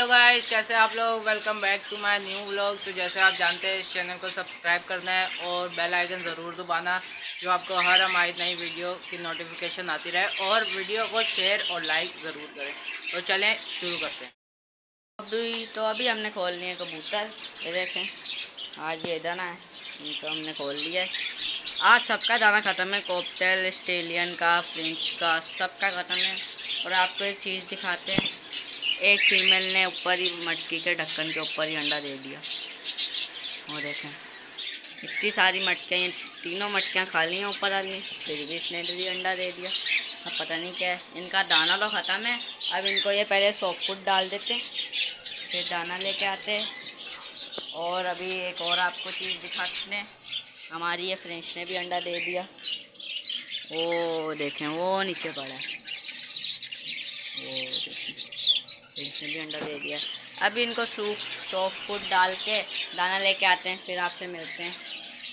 Hello guys, कैसे आप लोग। Welcome back to my new vlog. तो जैसे आप जानते हैं इस चैनल को सब्सक्राइब करना है और बेल आइकन ज़रूर दबाना, जो आपको हर हमारी नई वीडियो की नोटिफिकेशन आती रहे। और वीडियो को शेयर और लाइक ज़रूर करें। तो चलें शुरू करते हैं। अभी हमने खोल लिए कबूतर। ये देखें, आज ये दाना है, इनको हमने खोल लिया है। आज सबका दाना ख़त्म है, कॉकटेल, ऑस्ट्रेलियन का, फ्रेंच का, सबका ख़त्म है। और आपको एक चीज़ दिखाते हैं, एक फीमेल ने ऊपर ही मटकी के ढक्कन के ऊपर ही अंडा दे दिया। और देखें इतनी सारी मटकियाँ, तीनों मटकियाँ खाली हैं ऊपर वाली, फिर भी इसने भी अंडा दे दिया। अब पता नहीं क्या है, इनका दाना तो ख़त्म है। अब इनको ये पहले सॉफ्ट फूड डाल देते हैं, फिर दाना लेके आते हैं। और अभी एक और आपको चीज़ दिखाते हैं, हमारी ये फ्रेंच ने भी अंडा दे दिया। वो देखें, वो नीचे पड़ा है, वो देखें फ्रेंच ने भी अंडा दे दिया। अभी इनको सॉफ्ट फूड डाल के दाना लेके आते हैं, फिर आपसे मिलते हैं।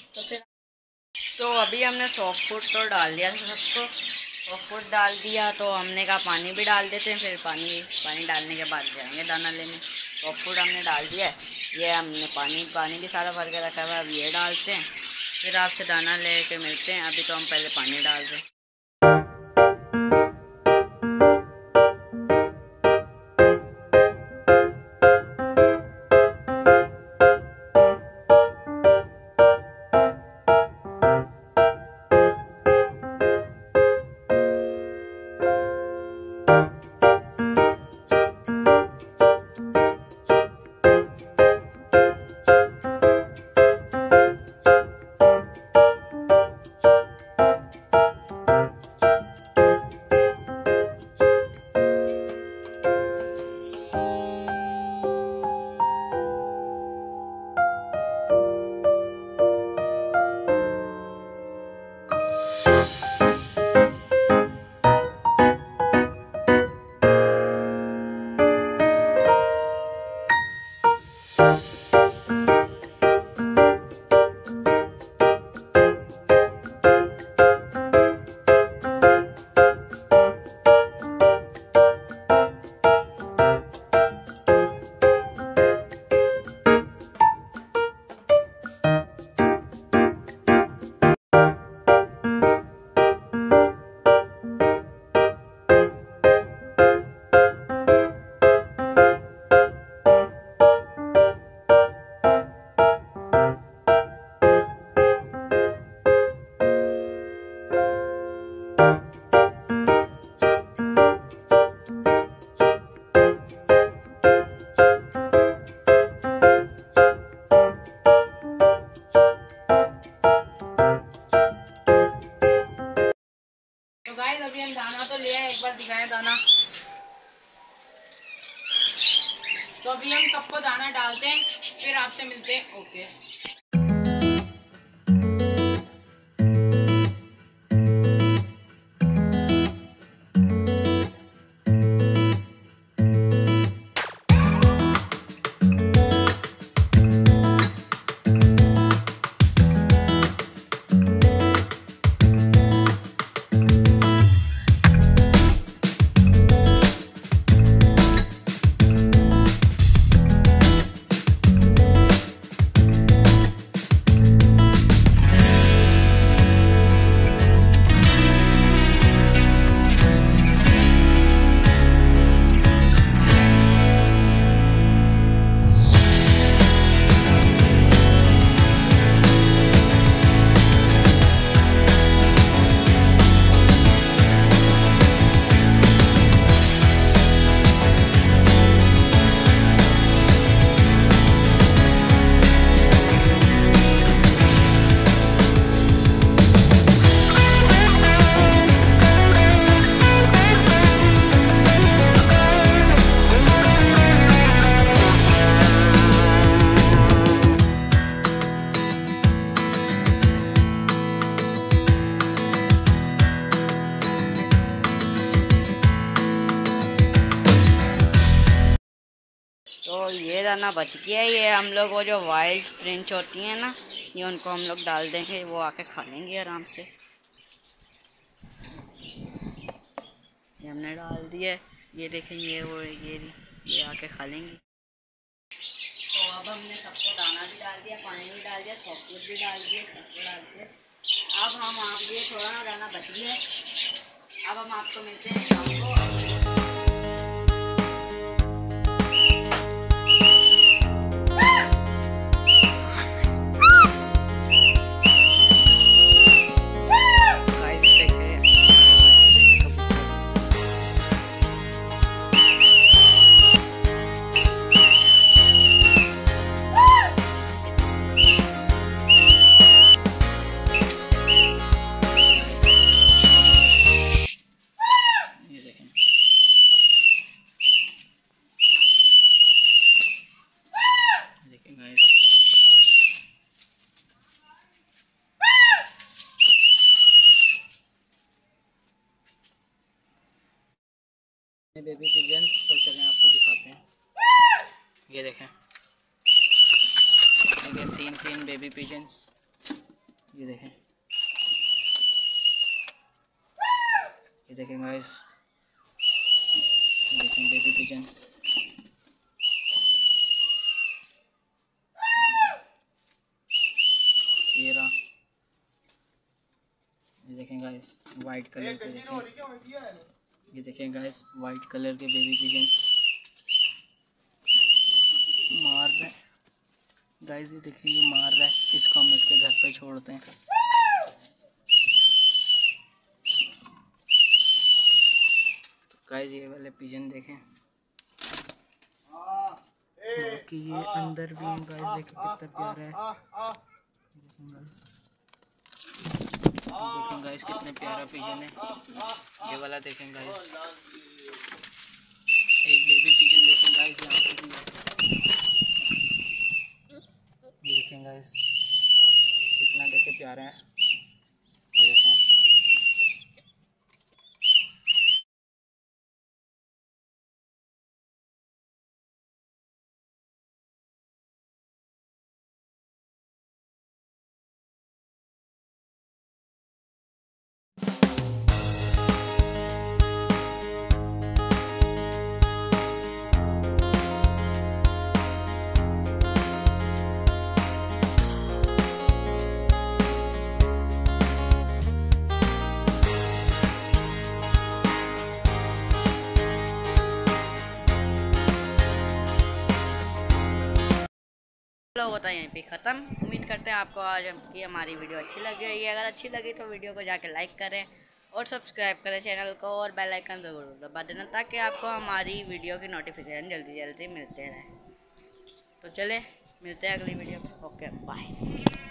तो अभी हमने सॉफ्ट फूड तो डाल दिया सबको, सॉफ्ट फूड डाल दिया तो हमने कहा पानी भी डाल देते हैं, फिर पानी डालने के बाद जाएंगे दाना लेने। सॉफ्ट फूड हमने डाल दिया है, ये हमने पानी भी सारा भर के रखा हुआ है। अब ये डालते हैं, फिर आपसे दाना लेके मिलते हैं। अभी तो हम पहले पानी डाल दें। अभी हम दाना तो लिया है, एक बार दिखाएं दाना। तो अभी हम सबको दाना डालते हैं, फिर आपसे मिलते हैं। ओके। तो ये दाना बच गया है, ये हम लोग वो जो वाइल्ड फ्रेंच होती हैं ना, ये उनको हम लोग डाल देंगे, वो आके खा लेंगे आराम से। ये हमने डाल दिया है, ये देखें, ये वो ये ये आके खा लेंगी। तो अब हमने सबको दाना भी डाल दिया, पानी भी डाल दिया, चॉकलेट भी डाल दिया, सबको डाल दिया। अब हम आप ये थोड़ा ना दाना बच गया। अब हम आपको मिलते हैं शाम को। बेबी पिजन्स तो चलें आपको दिखाते हैं। ये देखें, तीन बेबी पिजन्स। ये देखें, ये देखें गाइस, ये देखें बेबी पिजन। ये रहा, ये देखें गाइस वाइट कलर के। देखें, ये देखें गाइस वाइट कलर के बेबी पिजन मार रहे गाइस। ये देखें, ये मार रहा है, इसको हम इसके घर पे छोड़ते हैं। तो गाइस ये वाले पिजन देखें, बाकी ये अंदर भी गाइस देखें कितना प्यारा है। देखें गाइस कितने प्यारा पिजन है। ये वाला देखें गाइस, एक बेबी पिजन देखें गाइस यहाँ पे भी। ये देखें गाइस कितना देखे प्यारा है। ये देखें, लोग होता है यहीं पे ख़त्म। उम्मीद करते हैं आपको आज की हमारी वीडियो अच्छी लगी है। अगर अच्छी लगी तो वीडियो को जाके लाइक करें और सब्सक्राइब करें चैनल को, और बेल आइकन ज़रूर दबा देना ताकि आपको हमारी वीडियो की नोटिफिकेशन जल्दी जल्दी मिलते रहें। तो चले मिलते हैं अगली वीडियो में। Okay bye.